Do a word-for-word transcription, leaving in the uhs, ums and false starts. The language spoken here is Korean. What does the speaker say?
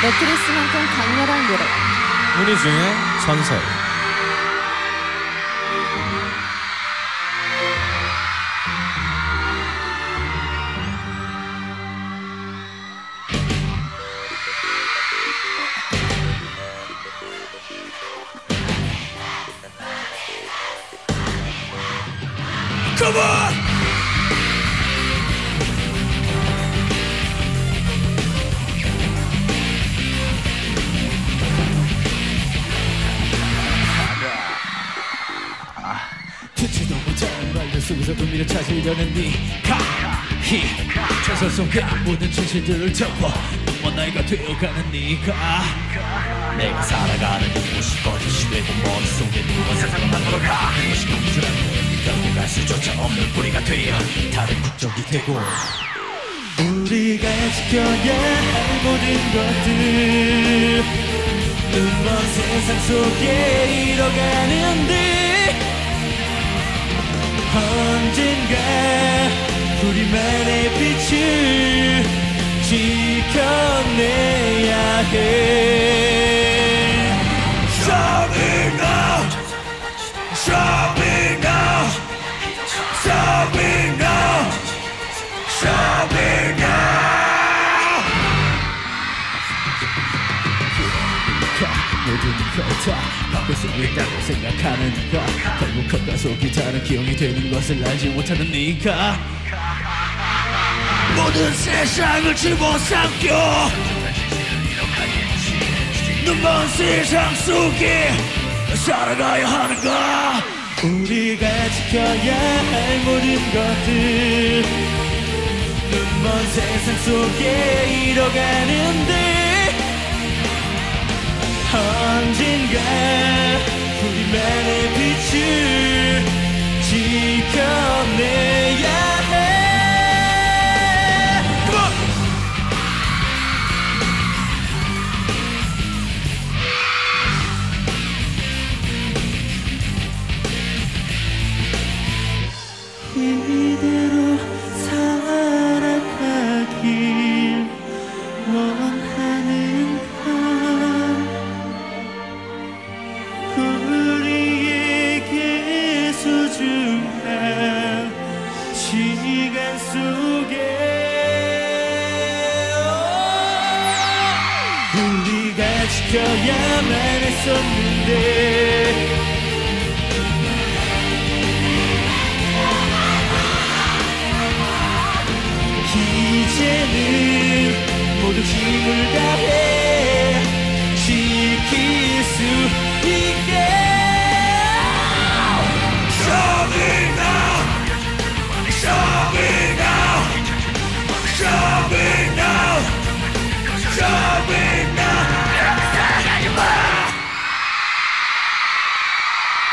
매트리스만큼 강렬한 노래. 문희중의 전설. Come on! 듣지도 못하는 말들 속에서 의미를 찾으려는 네가 히 전설 속에 모든 진실들을 덮어 눈먼 나이가 되어가는 네가 내가 살아가는 이곳이 거짓이 되고 머릿속에 누워 세상만 돌아가 그것이 공주라는 결국 알 수조차 없는 뿌리가 되어 다른 국적이 되고 우리가 지켜야 할 모든 것들 눈먼 세상 속에 잃어가는데 언젠가 우리만의 빛을 지켜내야 해. Shopping now, shopping now, shopping now, shopping now. 모든 걸다 바꿀 수 있다고 생각하는가 결국 겉과 속이 다른 기억이 되는 것을 알지 못하는 네가 모든 세상을 집어삼켜 눈먼 세상 속에 살아가야 하는가 우리가 지켜야 할 모든 것들 눈먼 세상 속에 잃어가는데 언젠가 우리만의 빛을 지켜내야 해. Come on! 이대로 살아가길 원하는가 우리에게 소중한 시간 속에 우리가 지켜야만 했었는데 이제는